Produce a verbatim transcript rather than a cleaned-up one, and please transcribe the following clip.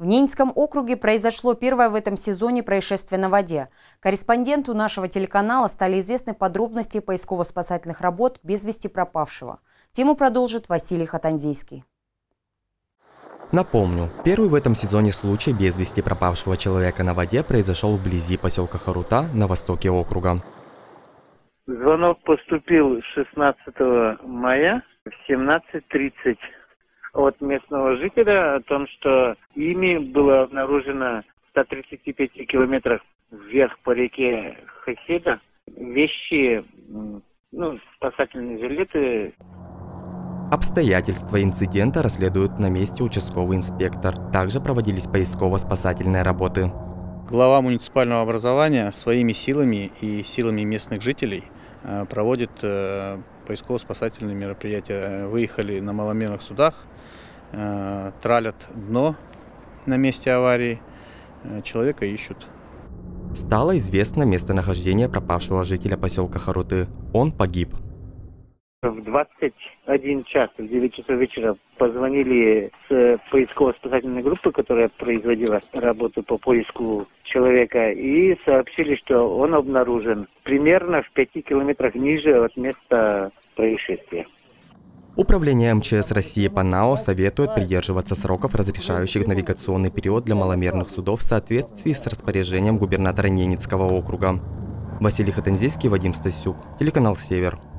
В Ненецком округе произошло первое в этом сезоне происшествие на воде. Корреспонденту нашего телеканала стали известны подробности поисково-спасательных работ без вести пропавшего. Тему продолжит Василий Хатанзейский. Напомню, первый в этом сезоне случай без вести пропавшего человека на воде произошел вблизи поселка Харута на востоке округа. Звонок поступил шестнадцатого мая в семнадцать тридцать от местного жителя о том, что ими было обнаружено в ста тридцати пяти километрах вверх по реке Хаседа вещи, ну, спасательные жилеты. Обстоятельства инцидента расследуют на месте участковый инспектор. Также проводились поисково-спасательные работы. Глава муниципального образования своими силами и силами местных жителей проводит поисково-спасательные мероприятия. Выехали на маломерных судах, тралят дно на месте аварии, человека ищут. Стало известно местонахождение пропавшего жителя поселка Харуты. Он погиб. В двадцать один час, в девять часов вечера позвонили с поисково-спасательной группы, которая производила работу по поиску человека, и сообщили, что он обнаружен примерно в пяти километрах ниже от места происшествия. Управление эм че эс России по НАО советует придерживаться сроков, разрешающих навигационный период для маломерных судов в соответствии с распоряжением губернатора Ненецкого округа. Василий Хатанзейский, Вадим Стасюк, телеканал «Север».